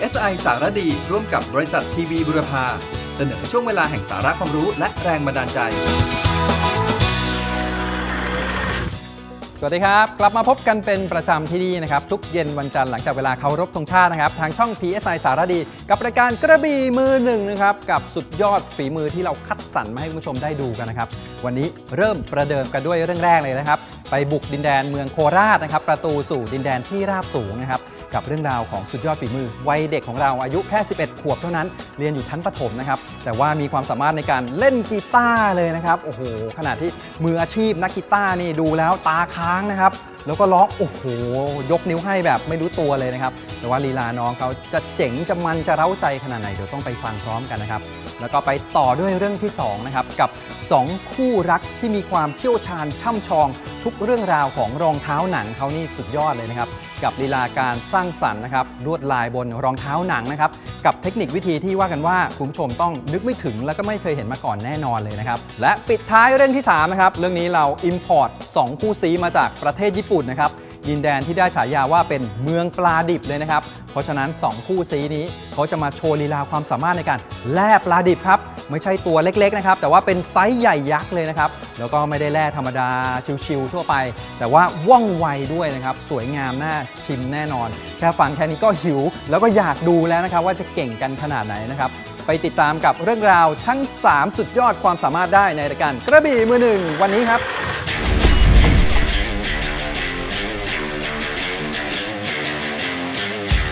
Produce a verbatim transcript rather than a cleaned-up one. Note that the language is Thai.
เอส ไอ สารดีร่วมกับบริษัททีวีบุรพาเสนอช่วงเวลาแห่งสาระความรู้และแรงบันดาลใจสวัสดีครับกลับมาพบกันเป็นประจำที่นี่นะครับทุกเย็นวันจันทร์หลังจากเวลาเคารพธงชาตินะครับทางช่อง พี เอส ไอ สารดีกับรายการกระบี่มือหนึ่งนะครับกับสุดยอดฝีมือที่เราคัดสรรมาให้คุณผู้ชมได้ดูกันนะครับวันนี้เริ่มประเดิมกันด้วยเรื่องแรกเลยนะครับไปบุกดินแดนเมืองโคราชนะครับประตูสู่ดินแดนที่ราบสูงนะครับกับเรื่องราวของสุดยอดฝีมือวัยเด็กของเราอายุแค่สิบเอ็ดขวบเท่านั้นเรียนอยู่ชั้นประถมนะครับแต่ว่ามีความสามารถในการเล่นกีตาร์เลยนะครับโอ้โหขณะที่มืออาชีพนักกีตาร์นี่ดูแล้วตาค้างนะครับแล้วก็ร้องโอ้โหยกนิ้วให้แบบไม่รู้ตัวเลยนะครับแต่ว่าลีลาน้องเขาจะเจ๋งจะมันจะเร้าใจขนาดไหนเดี๋ยวต้องไปฟังพร้อมกันนะครับแล้วก็ไปต่อด้วยเรื่องที่สองนะครับกับสองคู่รักที่มีความเชี่ยวชาญช่ำชองทุกเรื่องราวของรองเท้าหนังเขานี่สุดยอดเลยนะครับกับลีลาการสร้างสรรค์นะครับลวดลายบนรองเท้าหนังนะครับกับเทคนิควิธีที่ว่ากันว่าคุณผู้ชมต้องนึกไม่ถึงแล้วก็ไม่เคยเห็นมาก่อนแน่นอนเลยนะครับและปิดท้ายเรื่องที่สามนะครับเรื่องนี้เรา import สองคู่ซีมาจากประเทศญี่ปุ่นนะครับดินแดนที่ได้ฉายาว่าเป็นเมืองปลาดิบเลยนะครับเพราะฉะนั้นสองคู่ซีนี้เขาจะมาโชว์ลีลาความสามารถในการแล่ปลาดิบครับไม่ใช่ตัวเล็กๆนะครับแต่ว่าเป็นไซส์ใหญ่ยักษ์เลยนะครับแล้วก็ไม่ได้แล่ธรรมดาชิวๆทั่วไปแต่ว่าว่องไวด้วยนะครับสวยงามน่าชิมแน่นอนแค่ฟังแค่นี้ก็หิวแล้วก็อยากดูแล้วนะครับว่าจะเก่งกันขนาดไหนนะครับไปติดตามกับเรื่องราวทั้งสามสุดยอดความสามารถได้ในรายการกระบี่มือหนึ่งวันนี้ครับ